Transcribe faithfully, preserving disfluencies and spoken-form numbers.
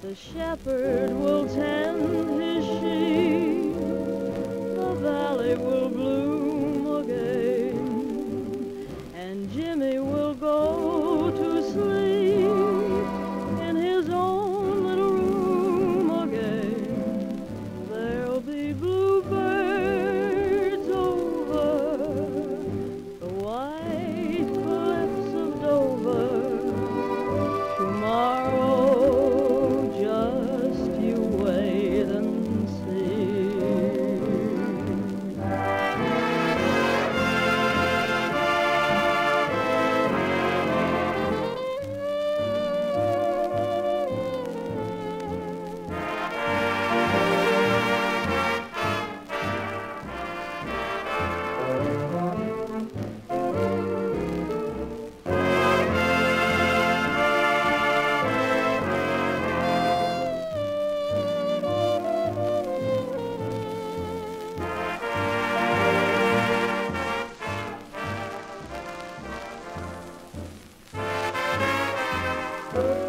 The shepherd will tend his sheep, the valley will bloom again, and Jimmy will go to sleep in his own little room again. There'll be bluebirds over the white cliffs of Dover tomorrow. Just you wait and see. Oh,